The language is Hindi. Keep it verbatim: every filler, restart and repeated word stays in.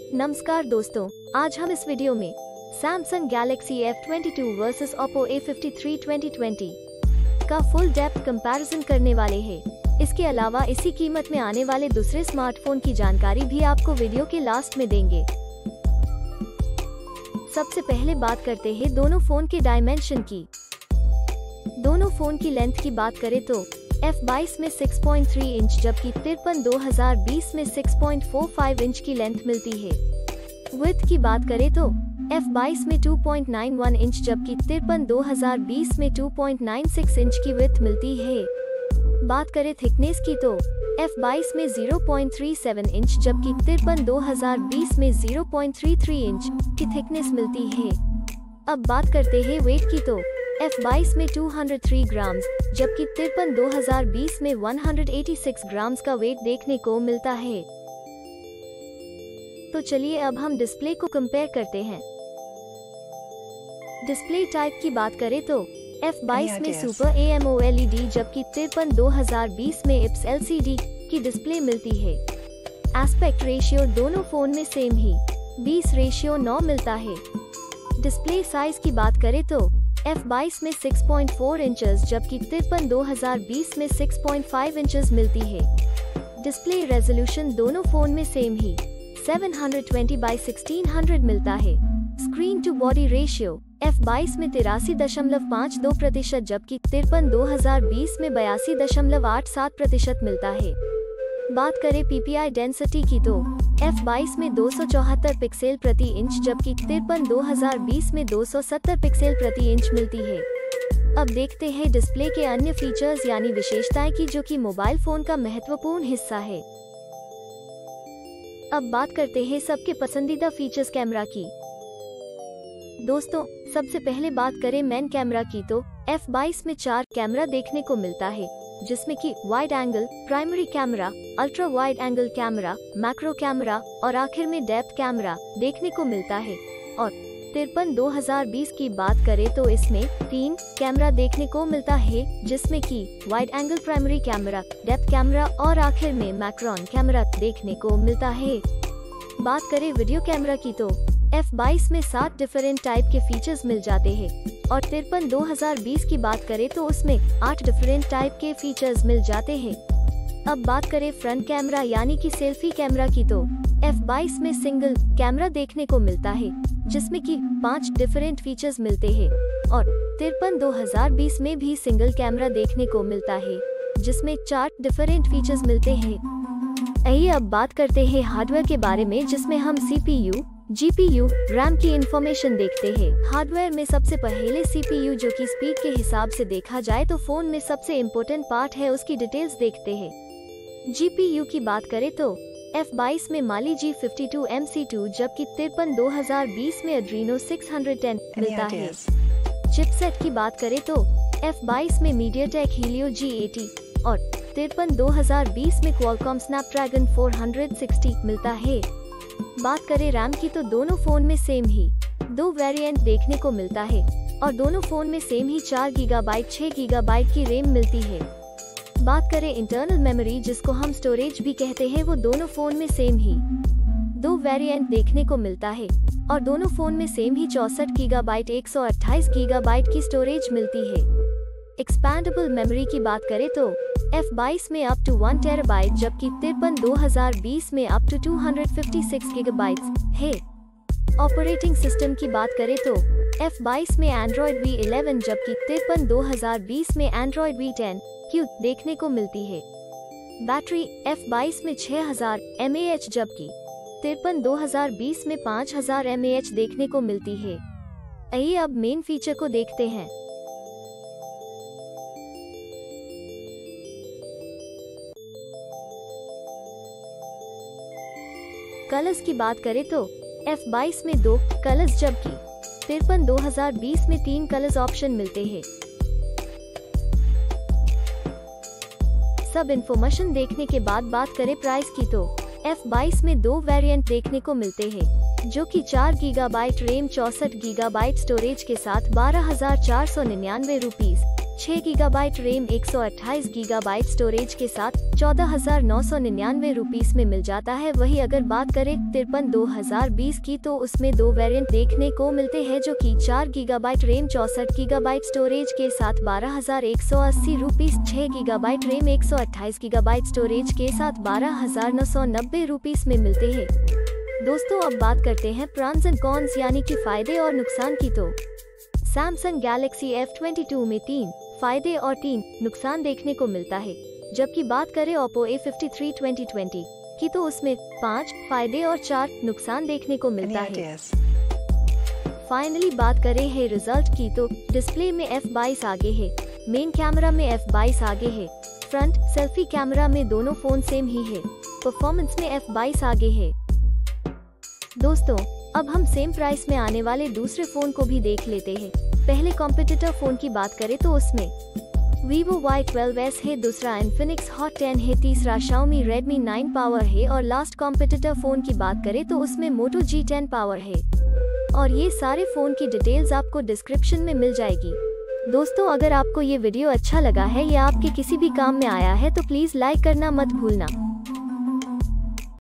नमस्कार दोस्तों, आज हम इस वीडियो में Samsung Galaxy F twenty two versus Oppo A fifty three twenty twenty का फुल डेप्थ कंपैरिजन करने वाले हैं। इसके अलावा इसी कीमत में आने वाले दूसरे स्मार्टफोन की जानकारी भी आपको वीडियो के लास्ट में देंगे। सबसे पहले बात करते हैं दोनों फोन के डायमेंशन की। दोनों फोन की लेंथ की बात करें तो एफ बाईस में सिक्स पॉइंट थ्री इंच जबकि तिरपन दो हज़ार बीस में six point four five inch की लेंथ मिलती है। विड्थ की बात करें तो एफ बाईस में two point nine one inch जबकि तिरपन दो हज़ार बीस में two point nine six inch की विड्थ मिलती है। बात करें थिकनेस की तो एफ बाईस में zero point three seven inch जबकि तिरपन दो हज़ार बीस में zero point three three inch की थिकनेस मिलती है। अब बात करते हैं वेट की तो एफ बाईस में टू हंड्रेड थ्री ग्राम्स जबकि तिरपन दो हज़ार बीस में one hundred eighty six grams का वेट देखने को मिलता है। तो चलिए अब हम डिस्प्ले को कंपेयर करते हैं। डिस्प्ले टाइप की बात करें तो एफ बाईस में super A M O L E D जबकि तिरपन दो हज़ार बीस में I P S L C D की डिस्प्ले मिलती है। एस्पेक्ट रेशियो दोनों फोन में सेम ही बीस रेशियो नौ मिलता है। डिस्प्ले साइज की बात करें तो एफ बाईस में सिक्स पॉइंट फोर इंचेस जबकि तिरपन दो हज़ार बीस में सिक्स पॉइंट फाइव इंचेस मिलती है। डिस्प्ले रेजोल्यूशन दोनों फोन में सेम ही seven twenty by sixteen hundred मिलता है। Screen to body ratio F बाईस में तिरासी दशमलव पाँच दो प्रतिशत जबकि तिरपन दो हज़ार बीस में बयासी दशमलव आठ सात प्रतिशत मिलता है। बात करें पीपीआई डेंसिटी की तो एफ बाईस में दो सौ चौहत्तर पिक्सल प्रति इंच जबकि तिरपन दो हज़ार बीस में दो सौ सत्तर पिक्सल प्रति इंच मिलती है। अब देखते हैं डिस्प्ले के अन्य फीचर्स यानी विशेषताएं की जो कि मोबाइल फोन का महत्वपूर्ण हिस्सा है। अब बात करते हैं सबके पसंदीदा फीचर्स कैमरा की। दोस्तों, सबसे पहले बात करें मेन कैमरा की तो एफ बाईस में चार कैमरा देखने को मिलता है जिसमें कि wide angle, primary camera, ultra wide angle camera, macro camera और आखिर में डेप्थ कैमरा देखने को मिलता है। और तिरपन दो हज़ार बीस की बात करें तो इसमें तीन कैमरा देखने को मिलता है जिसमें कि wide angle primary camera, depth camera और आखिर में मैक्रोन कैमरा देखने को मिलता है। बात करें वीडियो कैमरा की तो एफ बाईस में सात डिफरेंट टाइप के फीचर्स मिल जाते हैं और तिरपन दो हज़ार बीस की बात करें तो उसमें आठ डिफरेंट टाइप के फीचर्स मिल जाते हैं। अब बात करें फ्रंट कैमरा यानी कि सेल्फी कैमरा की तो एफ बाईस में सिंगल कैमरा देखने को मिलता है जिसमें कि पाँच डिफरेंट फीचर्स मिलते हैं और तिरपन दो हज़ार बीस में भी सिंगल कैमरा देखने को मिलता है जिसमें चार डिफरेंट फीचर्स मिलते हैं। आइए अब बात करते हैं हार्डवेयर के बारे में जिसमें हम सीपीयू, जीपीयू, रैम की इंफॉर्मेशन देखते हैं। हार्डवेयर में सबसे पहले सीपीयू जो कि स्पीड के हिसाब से देखा जाए तो फोन में सबसे इम्पोर्टेंट पार्ट है, उसकी डिटेल्स देखते हैं। जीपीयू की बात करें तो एफ बाईस में Mali G fifty two M C two जबकि तिरपन दो हज़ार बीस में एड्रीनो सिक्स हंड्रेड टेन मिलता है। चिपसेट की बात करें तो एफ बाईस में मीडियाटेक हीलियो जी एटी और तिरपन दो हज़ार बीस में Qualcomm Snapdragon four hundred sixty मिलता है। बात करें रैम की तो दोनों फोन में सेम ही दो वेरिएंट देखने को मिलता है और दोनों फोन में सेम ही चार गीगाबाइट छह गीगाबाइट की रैम मिलती है। बात करें इंटरनल मेमोरी जिसको हम स्टोरेज भी कहते हैं, वो दोनों फोन में सेम ही दो वेरिएंट देखने को मिलता है और दोनों फोन में सेम ही चौसठ गीगाबाइट एक सौ अट्ठाईस गीगाबाइट की स्टोरेज मिलती है। एक्सपैंडेबल मेमोरी की बात करें तो एफ बाईस में अप टू वन टेराबाइट जबकि तिरपन दो हज़ार बीस में up to two hundred fifty six gigabytes है। ऑपरेटिंग सिस्टम की बात करें तो एफ बाईस में एंड्रॉयड वी इलेवन जबकि तिरपन दो हज़ार बीस में एंड्रॉयड वी टेन क्यू देखने को मिलती है। बैटरी एफ बाईस में छह हज़ार एम ए एच जबकि तिरपन दो हज़ार बीस में पाँच हज़ार एम ए एच देखने को मिलती है। आइए अब मेन फीचर को देखते हैं। कलर्स की बात करें तो एफ बाईस में दो कलर्स जबकि तिरपन दो हज़ार बीस में तीन कलर्स ऑप्शन मिलते हैं। सब इन्फॉर्मेशन देखने के बाद बात करें प्राइस की तो एफ बाईस में दो वेरिएंट देखने को मिलते हैं जो कि चार गीगाबाइट रैम चौसठ गीगाबाइट स्टोरेज के साथ बारह हजार चार सौ निन्यानवे रुपीज छह गीगाबाइट रैम एक सौ अट्ठाईस गीगाबाइट स्टोरेज के साथ चौदह हजार नौ सौ निन्यानवे रुपीस में मिल जाता है। वही अगर बात करें तिरपन दो हजार बीस की तो उसमें दो वेरिएंट देखने को मिलते हैं, जो कि चार गीगाबाइट रैम चौसठ गीगाबाइट स्टोरेज के साथ बारह हजार एक सौ अस्सी रुपीस, छह गीगाबाइट रैम एक सौ अट्ठाईस गीगाबाइट स्टोरेज के साथ बारह हजार नौ सौ नब्बे रुपीस में मिलते हैं। दोस्तों अब बात करते हैं प्रॉन्स एंड कॉन्स यानी कि फायदे और नुकसान की। तो Samsung Galaxy F twenty two में तीन फायदे और तीन नुकसान देखने को मिलता है, जबकि बात करें Oppo A fifty three twenty twenty की तो उसमें पाँच फायदे और चार नुकसान देखने को मिलता है। फाइनली बात करें है रिजल्ट की तो डिस्प्ले में एफ बाईस आगे है, मेन कैमरा में एफ बाईस आगे है, फ्रंट सेल्फी कैमरा में दोनों फोन सेम ही है, परफॉर्मेंस में एफ बाईस आगे है। दोस्तों अब हम सेम प्राइस में आने वाले दूसरे फोन को भी देख लेते हैं। पहले कॉम्पिटिटर फोन की बात करें तो उसमें वीवो वाई ट्वेल्व एस है, दूसरा इन्फिनिक्स हॉट टेन है, तीसरा शाओमी रेडमी नाइन पावर है और लास्ट कॉम्पिटिटर फोन की बात करें तो उसमें मोटो जी टेन पावर है। और ये सारे फोन की डिटेल्स आपको डिस्क्रिप्शन में मिल जाएगी। दोस्तों अगर आपको ये वीडियो अच्छा लगा है या आपके किसी भी काम में आया है तो प्लीज लाइक करना मत भूलना।